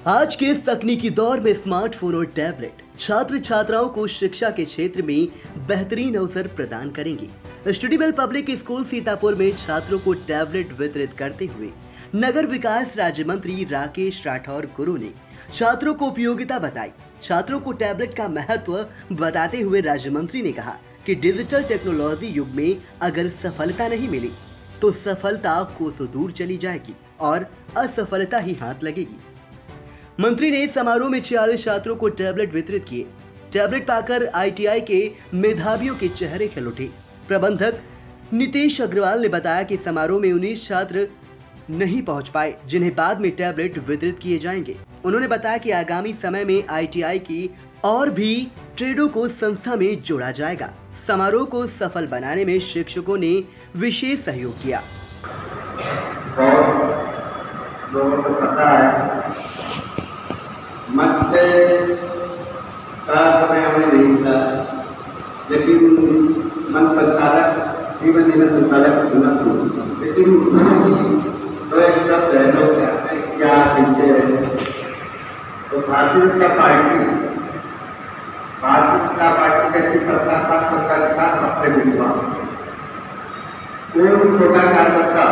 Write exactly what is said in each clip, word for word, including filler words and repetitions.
आज के इस तकनीकी दौर में स्मार्टफोन और टैबलेट छात्र छात्राओं को शिक्षा के क्षेत्र में बेहतरीन अवसर प्रदान करेंगे। Study bell public school Sitapur में छात्रों को टैबलेट वितरित करते हुए नगर विकास राज्य मंत्री राकेश राठौर गुरु ने छात्रों को उपयोगिता बताई। छात्रों को टैबलेट का महत्व बताते हुए राज्य मंत्री ने कहा कि डिजिटल टेक्नोलॉजी युग में अगर सफलता नहीं मिली तो सफलता कोसों दूर चली जाएगी और असफलता ही हाथ लगेगी। मंत्री ने इस समारोह में छियालीस छात्रों को टैबलेट वितरित किए। टैबलेट पाकर आई टी आई के मेधावियों के चेहरे खिल उठे। प्रबंधक नीतीश अग्रवाल ने बताया कि समारोह में उन्नीस छात्र नहीं पहुंच पाए, जिन्हें बाद में टैबलेट वितरित किए जाएंगे। उन्होंने बताया कि आगामी समय में आई टी आई की और भी ट्रेडों को संस्था में जोड़ा जाएगा। समारोह को सफल बनाने में शिक्षकों ने विशेष सहयोग किया। लोगों को पता है मंच पे समय हमें नहीं था, लेकिन मंच संचालक जीवन जीवन संचालक लेकिन उन्होंने तो एक शब्द है लोग कहते हैं क्या कैसे है। तो भारतीय जनता पार्टी भारतीय जनता पार्टी कहती सबका साथ सबका विकास सबके विश्वास। कोई छोटा कार्यकर्ता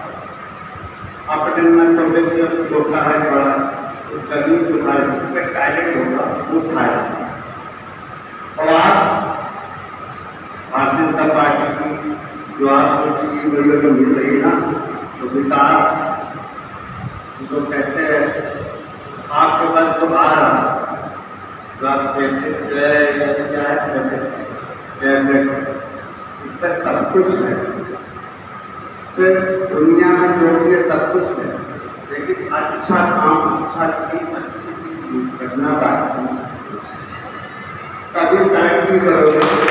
अपने में छोटे छोटा है बड़ा जमीन उठाए जिसका टैलेंट होगा वो उठाए। और आप भारतीय जनता पार्टी की जो आपको इसकी जरूरत मिल रही है ना, तो विकास जो कहते हैं आपके पास जो आ रहा जो आप कहते क्या है इसका सब कुछ है। दुनिया में जो भी है सब कुछ है, लेकिन अच्छा काम अच्छा चीज अच्छी चीज यूज करना बाकी। कभी तरक्की करोगे